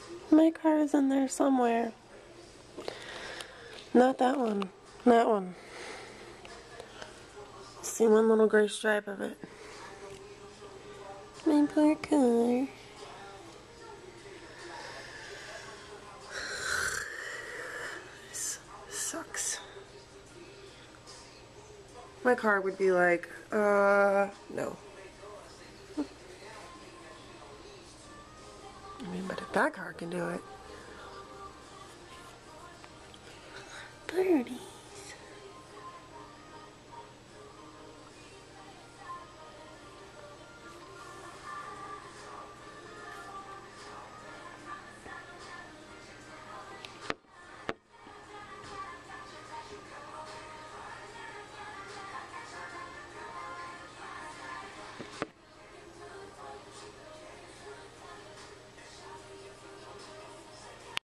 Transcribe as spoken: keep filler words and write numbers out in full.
My car is in there somewhere. Not that one. That one. See one little gray stripe of it. My poor car. This sucks. My car would be like, uh, no. I mean, but if that car can do it. Birdie.